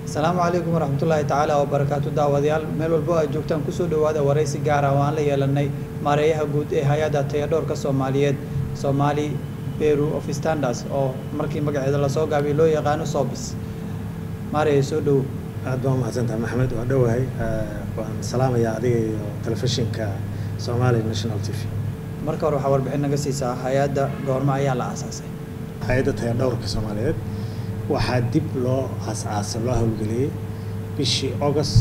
السلام عليكم ورحمة الله تعالى وبركاته داوديال ميل والبو جوجتان كسو دوادا ورئيسي غارا وان لا يلانay maareeyaha guud ee hay'adda tayadhoorka Soomaaliyeed Somali Bureau of Standards oo markii magaceeda la soo gaabiyay loo yaqaan SOBIS maareeyo soo dhow aad baan mahadsantahay Maxamed waa dhawahay waan salaamayaa adiga iyo telefishinka Somali National TV marka hore waxa warbixin naga siisaa hay'adda goorma ayaa la aasaasay hay'adda tayadhoorka Soomaaliyeed waxaa dib loo aasaasay loo hawlgeliyay bishii August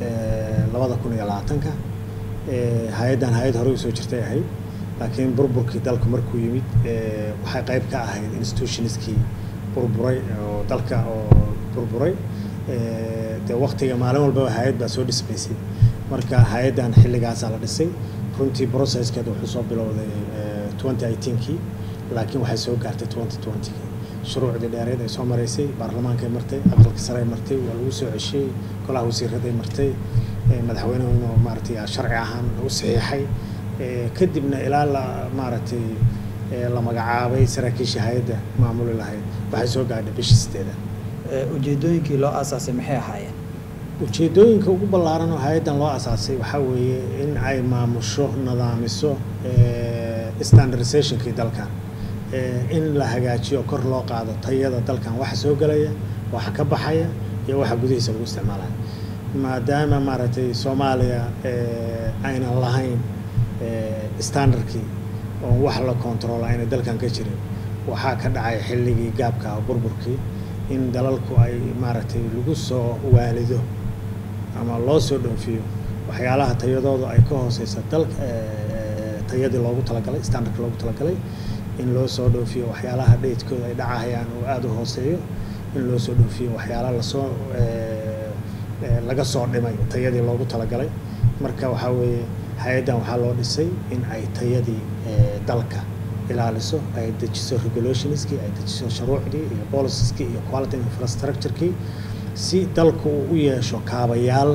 2020 hay'adan hay'ad hore u soo jirtay ahayd laakiin burburkii dalka markuu yimid waxay qayb ka ahayd institutionskii burburay oo dalka oo burburay waqtiga maalin walba hay'ad baa soo dhismaysay marka hay'adan xilligaas la dhisay runtii processkeedu wuxuu soo bilowday 2018kii laakiin waxay soo gaartay 2020 shuruucdii dheereed ay soo mareysay baarlamaanka ay martay aqalka sare ay martay waa lagu soo ceshay golaha wasiirada ay martay madaxweynuhu inuu maartay sharci ahaan u saxiixay kadibna ilaa la maartay la magacaabay saraakiisha hay'adda maamul lahayd waxay soo gaadhay bishii 8 ujeedooyinkii loo aasaasay maxay ahaayeen ujeedooyinka ugu ballaaran oo hay'adan loo aasaasay waxa weeye in ay maamusho nidaamiso standardizationkii dalkan in la hagaajiyo kor loo qaado tayada dalkan waxa soo galaya waxa ka baxaya iyo waxa gudihiisa lagu isticmaalayo maadaama maartay Soomaaliya ayna lahayn standardkii oo wax la control ayna dalkan ka jirin waxa ka dhacay xilligii gaabka burburkii in dalalku ay maartay lagu soo waalido ama loo soo dhoofiyo waxyaalaha tayadooda ay ka hooseysa dalka tayadii loogu talagalay standardka loogu talagalay in loo soo dhoofiyo waxyaalaha dheedkooda ay dhacayaan oo aad u hooseeyo in loo soo dhoofiyo waxyaalaha la soo laga soo dhimay tayadii loogu talagalay marka waxa weeye hay'adan waxaa loo dhisay in ay tayadii dalka ilaaliso ay dejiso regulationski ay dejiso shuruucdii iyo policieski iyo quality infrastructure-kii si dalku u yeesho kaabayaal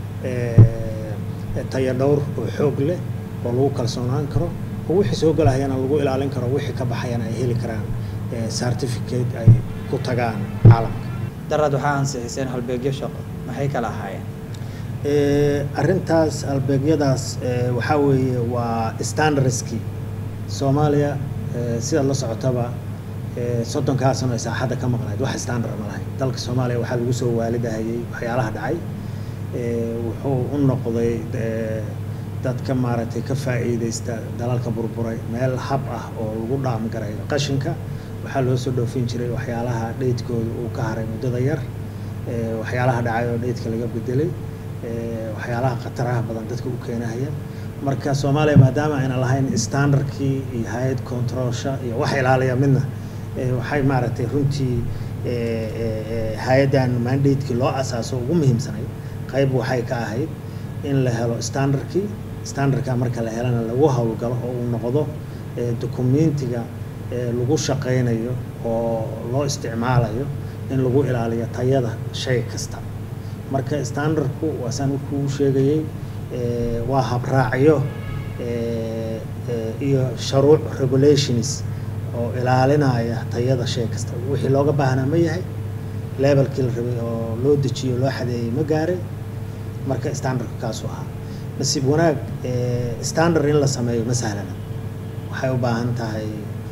tayadhowr oo xoog leh oo lagu kalsoonaan karo oo wixii soo galahayana lagu ilaalin karo wixii ka baxayana ay heli karaan certificate ay ku tagaan caalamka darad waxa ansixiseen halbeegyo shaqo maxay kala ahaayeen arrintaas halbeegyadaas waxa weeye waa standardski Soomaaliya sida la socotaba 30 sano ay saaxada ka maqnayd wax standard ma lahayn dalka Soomaaliya waxa lagu soo waalidahayay waxyaalaha dhacay wuxuu u noqday dadka maartay ka faa'iideysta dalalka burburay meel hab ah oo lagu dhaam garay qashinka waxa loo soo dhoofin jiray waxyaalaha dheedkooda uu ka haray muddada yar waxyaalaha dhacay oo dheedka laga bedelay waxyaalaha qataraha badan dadka u keenaya marka Soomaaliya maadaama ayna lahayn standardkii iyo hay'ad controlsha iyo wax ilaaliya midna waxay maartay runtii hay'adan mandate-kii loo asaaso ugu muhiimsanay qayb waxay ka ahayd in la helo standardka marka la helana lagu hawlgalo oo uu noqdo dokumentiga lagu shaqeynayo oo loo isticmaalayo in lagu ilaaliyo tayada shay kasta marka standardku waasaan ku sheegayay waa habraacyo iyo shuruuc regulations oo ilaalinaya tayada shay kasta wixii looga baahnaa ma yahay levelkii la rabay oo loo dejiyo loo xadeeyay ma gaaray marka standardku kaas waa nasiib wanaag standard in la sameeyo ma sahlana waxay u baahan tahay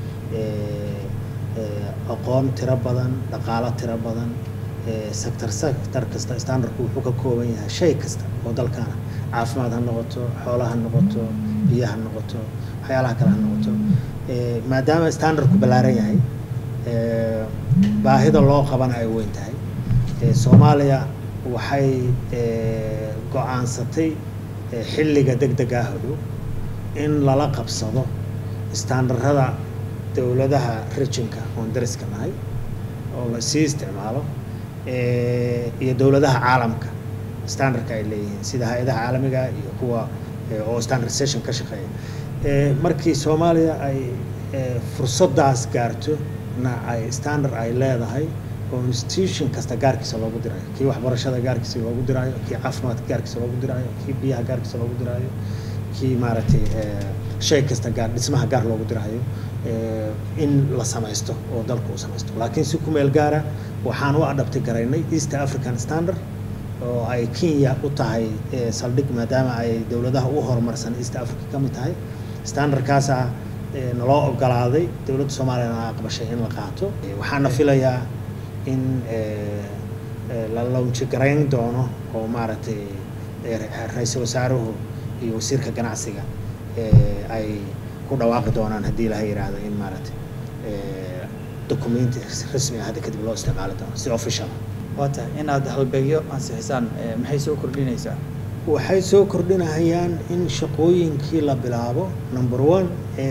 aqoon tiro badan dhaqaale tiro badan sector kasta standardku wuxuu ka kooban yahay shay kasta oo dalkana caafimaad ha noqoto xoolaha ha noqoto biyaha ha noqoto waxyaalaha kale ha noqoto maadaama standardku ballaaran yahay baahida loo qaban ay weyn tahay Soomaaliya waxay go'aansatay xilliga degdega ah in lala qabsado standardada dawladaha regionka oo dariska nahay oo la sii isticmaalo iyo dawladaha caalamka standardka ay leeyihiin sida hay'adaha caalamiga iyo kuwa oo standardization ka shaqeeya markii Soomaaliya ay fursadaas gaarto na ay standard ay leedahay oo institution kasta gaarkiisa loogu dirayo kii waxbarashada gaarkiisa loogu dirayo kii caafimaadka gaarkiisa loogu dirayo kii biyaha gaarkiisa loogu dirayo kii maartay shay kasta gaar dhismaha gaar loogu dirayo in la samaysto oo dalku u samaysto laakiin si ku meel gaara waxaan u adapti garaynay East African Standard oo ay Kenya u tahay saldhig maadaama ay dawladaha u horumarsan East Africa ka mid tahay standardkaas naloo ogolaaday dawladda Soomaaliya aqbashay in la qaato waxaana filayaa in la launch garayn doono oo maaragtay ra'iisul wasaaruhu iyo wasiirka ganacsiga ay ku dhawaaqi doonaan haddii la yiraahdo in maaragtay document rasmi ah hadda kadib loo isticmaali doono si official wata inaad halbeegyo ansixisaan maxay soo kordhinaysaa waxay soo kordhinayaan in shaqooyinkii la bilaabo number 1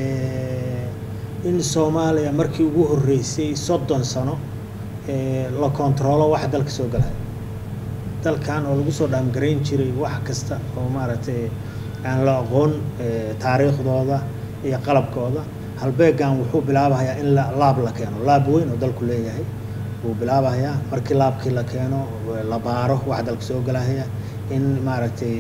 in Soomaaliya markii ugu horeysay 30 sano la controlo wax dalka soo galay dalkan oo lagu soo dhaamgareyn jiray wax kasta oo maaragtay aan la aqoon taariikhdooda iyo qalabkooda halbeegan wuxuu bilaabayaa in laab la keeno laab weyn oo dalku leeyahay uu bilaabayaa markii laabkii la keeno la baaro wax dalka soo galaya in maaragtay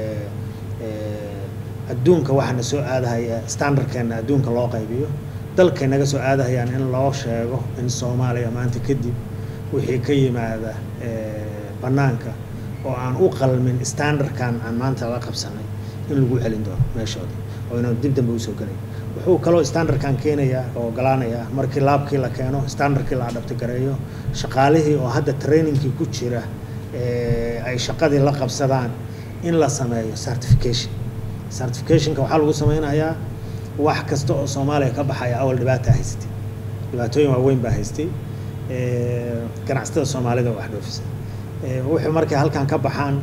adduunka waxana soo aadaya standardkeena adduunka loo qaybiyo dalka naga soo aadayaan in loo sheego in Soomaaliya maanta kadib wixii ka yimaada banaanka oo aan u qalmin standardkan aan maanta la qabsanay in lagu celin doono meeshooda oo inuu dib dambe u soo galay wuxuu kaloo standardkan keenaya oo galaanaya markii laabkii la keeno standardkii la adapti gareeyo shaqaalihii oo hadda trainingkii ku jira ay shaqadii la qabsadaan in la sameeyo certificationka waxaa lagu sameynayaa wax kasta oo Soomaaliya ka baxaya awal dhibaatooyin waaweyn baa haystay ganacsatada Soomaalida wax dhoofisa wuxuu markay halkan ka baxaan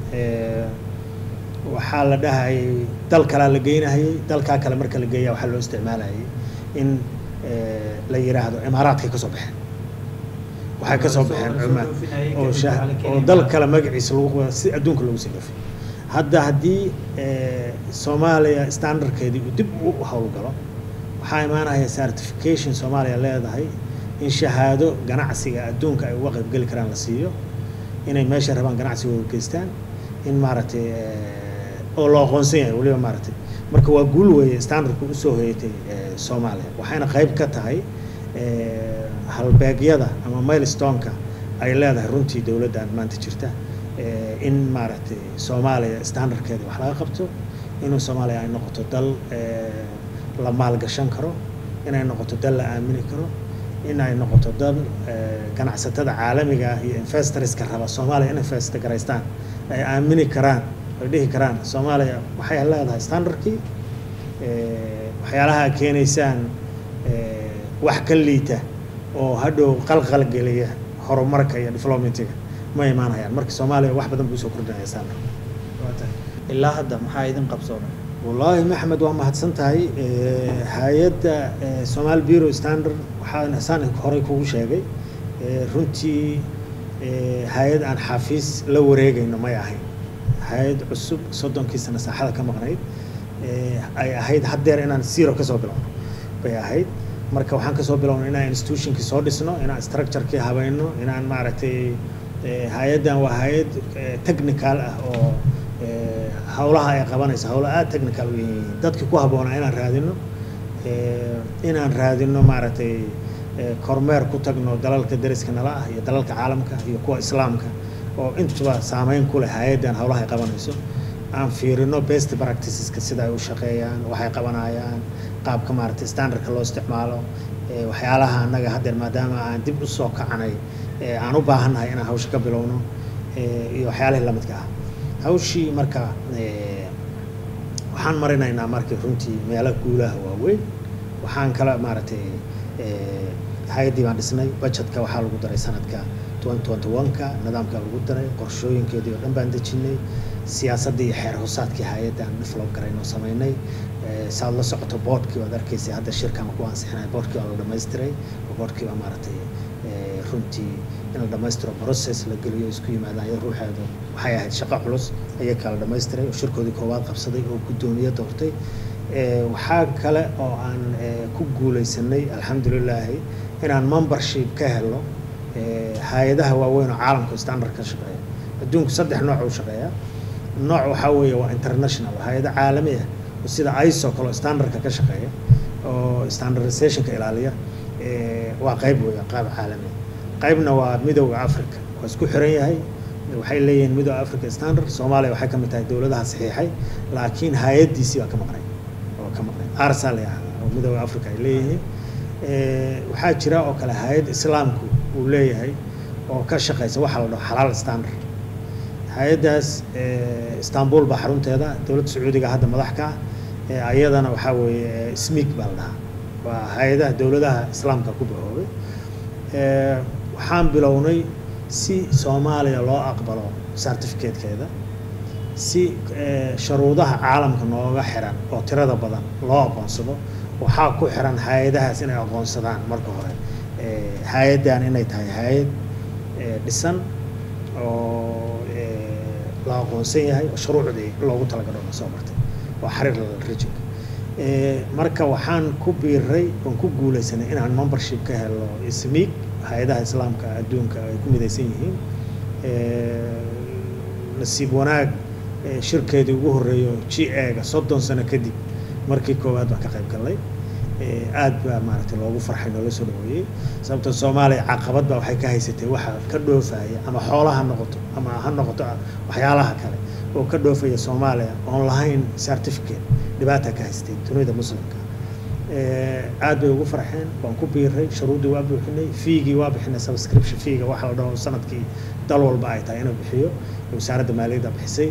waxaa la dhahay dal kale la geynayay dalka kale marka la geeyaa waxa loo isticmaalayay in la yiraahdo imaaraadka ka soo baxeen waxay ka soo baxeen Cumaan oo dal kale magaciisa lagu si adduunka lagu sifaafay hadda hadii Soomaaliya standardkeedii uu dib u hawlgalo waxaa imaanaya certification Soomaaliya leedahay in shahaado ganacsiga adduunka ay uga qayb gali karaan la siiyo inay meesha rabaan ganacsigooda geystaan in maaragtay oo loo aqoonsan yahay waliba maaragtay marka waa guul weeye standardku u soo hoyatay Soomaaliya waxayna qayb ka tahay halbeegyada ama milestone-ka ay leedahay runtii dawladdan maanta jirta in maaragtay Soomaaliya standardkeeda wax laga qabto inuu Soomaaliya ay noqoto dal la maalgashan karo inay noqoto dal la aamini karo inay noqoto dal ganacsatada caalamiga iyo investorska raba Soomaaliya in invest gareystaan ay aamini karaan ay dhihi karaan Soomaaliya waxay leedahay standardkii waxyaalaha keenaysaan wax ka liita oo hadhow qalqal geliya horumarka iyo developmentiga ma imaanayaan marka Soomaaliya wax badan buu soo kordhinaya standard ilaa hadda maxaa idin qabsoomay والله محمد وما هتسنتهاي هايدا Somali Bureau Standard waxaan xasaan hore kugu sheegay runtii hay'ad aan xafiis la wareegayno ma yahay hay'ad cusub 30 sano saaxada ka maqnayd ay ahayd hadeer inaan zero ka soo bilowno bay ahayd marka waxaan ka soo bilownay inaan institutionki soo dhisno inaan structure-kii habayno inaan maaragtay hay'adan waa hay'ad technical ah oo hawlaha ay qabanayso hawlo aad technical u yihiin dadka ku haboonaa inaan raadino maaragtay kormeer ku tagno dalalka dariska nala ah iyo dalalka caalamka iyo kuwa islaamka oo intuba saameyn ku leh hay'adan hawlaha ay qabanayso aan fiirino best practices-ka sida ay u shaqeeyaan waxay qabanayaan qaabka maaragtay standardka loo isticmaalo waxyaalaha annaga hadeer maadaama aan dib u soo kacanay aan u baahannahay inaan hawsha ka bilowno iyo waxyaalaha la midka ah hawshii marka waxaan marinaynaa markii runtii meelaha guulaha waaweyn waxaan kala maaragtay hay'adii baan dhisnay budgetka waxaa lagu daray sanadka 2021ka nidaamka lagu daray qorshooyinkeedii oo dhan baan dejinay siyaasadii iyo xeer hoosaadkii hay'adan develop garaynoo sameynay saad la socoto boardkii waad arkaysay hadda shirkan ku ansixinay boardkii waa la dhammaystiray boardkii baa maaragtay runtii in la dhammaystiro process la geliyo isku yimaadaan iyo ruuxeedu waxay ahayd shaqo culus ayay kala dhammaystiray oo shirkoodii koowaad qabsaday oo gudoomiye doortay waxaa kale oo aan ku guuleysanay alxamdulillah inaan membership ka helo hay'adaha waaweyn oo caalamka standard ka shaqeeya adduunku saddex nooc u shaqeeya nooc waxa weeye waa international hay'ado caalami ah sida ISO kale standardka ka shaqeeya oo standardizationka ilaaliya waa qayb weeye qaab caalami qaybna waa midowga Afrika waa isku xiran yahay waxay leeyihiin midowga Afrika standard Soomaaliya waxay ka mid tahay dawladaha saxiixay laakiin hay'adiisi waa ka maqnay arsal oo midowga Afrika ay leeyihiin waxaa jira oo kale hay'ad islaamku uu leeyahay oo ka shaqeysa waxa la dhaho xalaal standard hay'adaas Istanbul baa xarunteeda dawladda Sacuudiga hadda madax ka ayadana waxa weeye SMIC baa la dhahaa waa hay'adaha dawladaha islaamka ku bahoobay waxaan bilownay si Soomaaliya loo aqbalo certificate-keeda si shuruudaha caalamka nooga xiran oo tirada badan loo aqoonsado waxaa ku xiran hay'adahaas inay aqoonsadaan marka hore hay'adan inay tahay hay'ad dhisan oo la aqoonsan yahay oo shuruucdii loogu talagalay soo martay waa xiriir la rijin marka waxaan ku biiray oo ku guuleysanay inaan membership ka helo SMIC hay'adaha islaamka adduunka ay ku midaysan yihiin nasiib wanaag shirkeedii ugu horeeyo GA-ga 30 sano kadib markii koowaad baan ka qayb galay aad baa maaragtay loogu farxay oo la soo dhaweeyay sababtoo Soomaaliya caqabad baa waxay ka haysatay waxa ka dhoofaya ama xoolaha noqoto ama ha noqoto waxyaalaha kale oo ka dhoofaya Soomaaliya oo lahayn certificate dhibaato ka haystay dunida muslimka aad bay ugu farxeen waan ku biiray shuruudii waa buuxinay fiigii waa bixinay subscription fiiga waxa la dhaho sanadkii dal walba ay tahay inuu bixiyo wasaaradda maaliyadda bixisay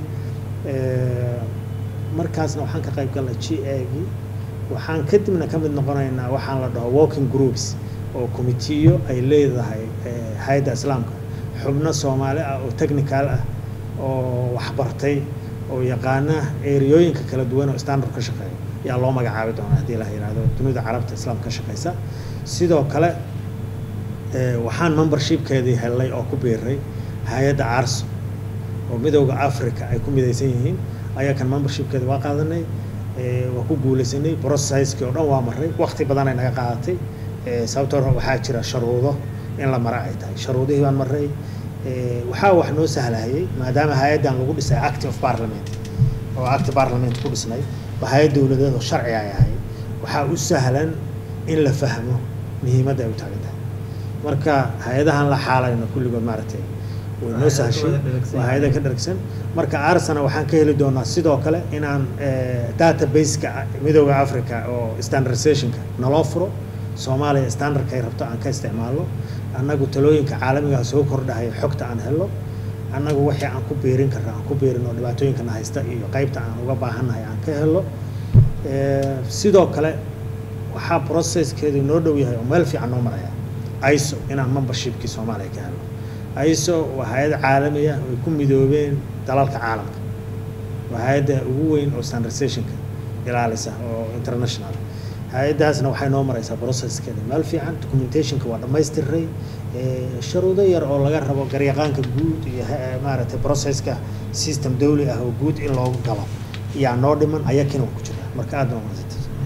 markaasna waxaan ka qayb galnay GA-gii waxaan kadibna ka mid noqonaynaa waxaan la dhaho working groups oo committee ay leedahay hay'adda islaamka xubno Soomaali ah oo technical ah oo wax bartay oo yaqaana ereyooyinka kala duwan oo standard ka shaqeeya yaa loo magacaabay doonaa hadii la yiraahdo dunida carabta islaamka ka shaqeysa sidoo kale waxaan membership-keedii helay oo ku biiray hay'adda ARSO oo midowga Afrika ay ku midaysan yihiin ayaa kan membership-keeda waa qaadanay waa ku guuleysanay process-kii oo dhan waa maray waqti badan ay naga qaadatay sababtoo waxaa jira shuruudo in la mara ay tahay shuruudihii baan maray waxaa wax noo sahlayay maadaama hay'adan lagu dhisay act of parliament oo act parliament ku dhisnay hay'ad dawladeed oo sharci ay ahay waxaa u sahlan in la fahmo muhiimadda ay u taagan tahay marka hay'adahan la xaalayno kulligood maaragtay way noo sahashay waa hay'ad ka dharagsan marka arsana waxaan ka heli doonaa sidoo kale inaan database-ka midowga Afrika oo standardization-ka naloo furo Soomaaliya standard-ka ay rabto aan ka isticmaalo annagu talooyinka caalamiga soo kordhahay xogta aan helo annagu wixii aan ku beerin karnaa aan ku beerin oo dhibaatooyinka haysta iyo qaybta aan uga baahanahay aan ka helo sidoo kale waxa process-keedu noo dhow yahay oo meel fiican noo maraya ISO inaan membership-kii Soomaaliya ka helo ISO waa hay'ad caalami ah oo ku midoobeen dalalka caalamka waa hay'adda ugu weyn oo standardization-ka ilaalisa oo international hay'adaasna waxay noo maraysaa process-keeda meel fiican documentation-ka waa dhammaystiray shuruudo yar oo laga rabo garyaqaanka guud iyo maaragtay process-ka system dawli ah oo guud in loogu galo yaa noo dhiman ayakina ku jira marka aad baan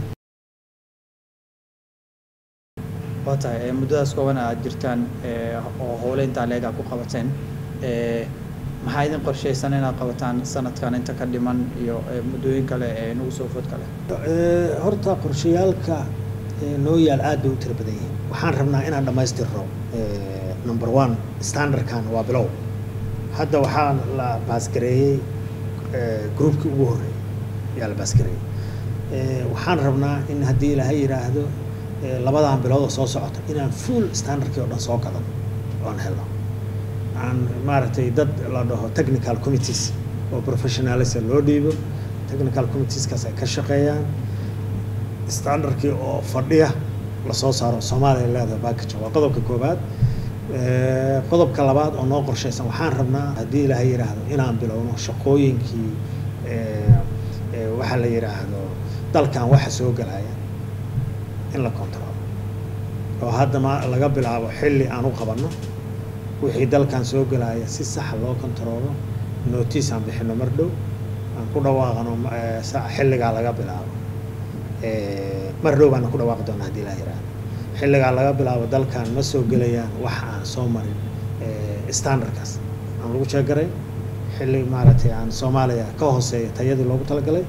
wata muddadaas kooban aad jirtaan oo howleynta leega ku qabateen maxaa idin qorsheysan inaad qabataan sanadkan inta ka dhiman iyo muddooyin kale ee nagu soo food kale horta qorshayaalka noo yaal aad bay u tiro badan yihiin waxaan rabnaa inaan dhammaystirno number 1 standard-kan waa bilow hadda waxaa la baasgareeyay groupkii ugu horeeyay yaa la baasgareeyay waxaan rabnaa in haddii ilaahay yiraahdo labadan bilood soo socota inaan full standard-kii oo dhan soo gadan oo aan helno aan maaragtay dad la dhaho technical committees oo professionals loo dhiibo technical committees kaas ay ka shaqeeyaan standard-kii oo fadhiya la soo saaro Soomaaliya leedahay package waa qodobka koobaad qodobka labaad oo noo qorsheysan waxaan rabnaa haddii ilaahay yiraahdo inaan bilowno shaqooyinkii waxa la yiraahdo dalkan waxa soo galaya in la control oo hadda ma laga bilaabo xilli aan u qabanno wixii dalkan soo galaya si sax loo controlo notice aan bixino mar dhow aan ku dhawaaqano xilliga laga bilaabo mar dhow baan ku dhawaaqi doonaa haddii la yiraahdo xilliga laga bilaabo dalkan ma soo galayaan wax aan soo marin standard-kaas aan lagu sheegaray xilli maaragtay aan Soomaaliya ka hooseeyo tayadii loogu talagalay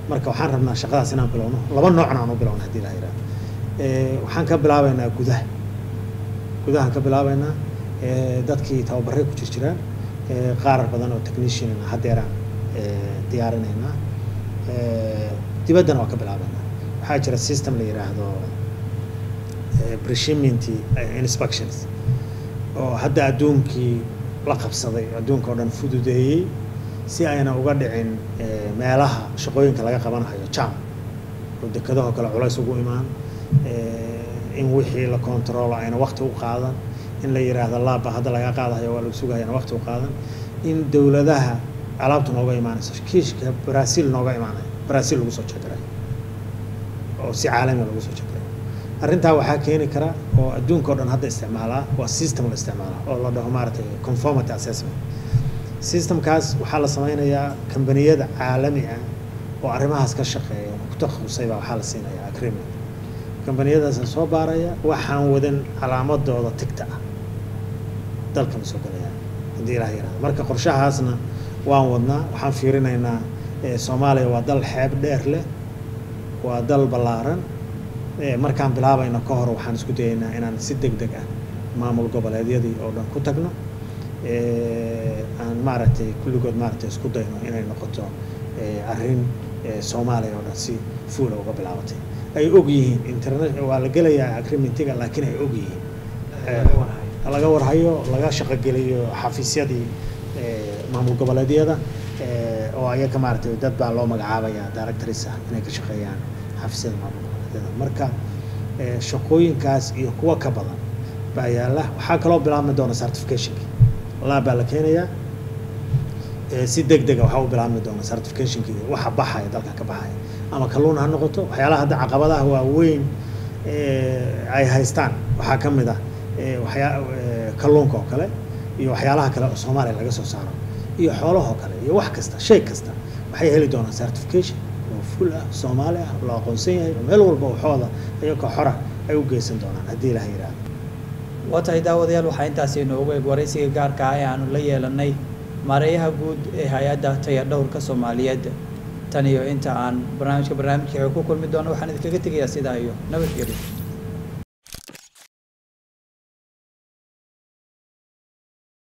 marka waxaan rabnaa shaqadaas inaan bilowno laba noocna aan u bilowno haddii la yiraahdo waxaan ka bilaabaynaa gudahaan ka bilaabaynaa dadkii tababarray ku jiraan qaar badan oo technician haddeeraan diyaarinaynaa dibaddana waa ka bilaabaynaa waxaa jira system la yiraahdo pre-shipment inspections oo hadda adduunkii la qabsaday adduunka oo dhan fududeeyey si ayna uga dhicin meelaha shaqooyinka laga qabanayo jam oo dekadaha kale culays ugu imaan in wixii la control ayna waqti u qaadan in la yiraahdo laaba hadda laga qaadayo waa lagu sugayana waqti u qaadan in dawladaha alaabtu nooga imaanayso kiishka Brazil nooga imaanay Brazil lagu soo jeeray oo si caalami lagu soo jeeray arrintaa waxaa keeni kara oo adduunka oo dhan hadda isticmaalaa waa system la isticmaalaa oo la dhaho maartay conformity assessment systemkaas waxaa la sameynayaa kambaniyada caalami ah oo arrimahaas ka shaqeeya oo ku takhasusay baa waxaa la siinayaa agreement kambaniyadaas soo baaraya waxaan wadan calaamadooda tigta ah dalka soo galaya hadii ilaahay yiraahdo marka qorshahaasna waan wadnaa waxaan fiirinaynaa Soomaaliya waa dal xeeb dheer leh waa dal ballaaran markaan bilaabayno ka hor waxaan isku dayaynaa inaan si degdeg ah maamul goboleedyadii oo dhan ku tagno aan maaragtay kulligood maaragtay isku dayno inay noqoto arrin Soomaaliya oo dhan si fuul uga bilaabatay ay og yihiin internet waa la gelayaa agreementiga laakiin ay og yihiin laga warhayo laga shaqo geliyo xafiisyadii maamul goboleedyada oo ayaga maaragtay dad baa loo magacaabayaa directors ah inay ka shaqeeyaan xafiisyada maamul goboleedyada marka shaqooyinkaas iyo kuwa ka badan baa yaala waxaa kaloo bilaabmi doona certification laabaa la keenayaa si degdeg ah waxa uu bilaabmi doona certification-kii waxa baxaya dalka ka baxaya ama kalluun ha noqoto waxyaalaha hadda caqabadaha waaweyn ay haystaan waxaa ka mid ah kalluunka oo kale iyo waxyaalaha kale oo Soomaaliya laga soo saaro iyo xoolaha kale iyo wax kasta shay kasta waxay heli doonaan certification oo full ah Soomaali ah la aqoonsan yahay meel walba oo xooda ayagoo xora ay u geysan doonaan haddii la yiraahdo watahay daawadayaal waxaa intaasi inoogu eeg waraysiga gaarka ah ee aanu la yeelanay maareeyaha guud ee hay'adda tayadhowrka Soomaaliyeed tan iyo inta aan barnaamijka ku kulmi doono waxaan idinkaga tegayaa sidaa iyo nabadgelyo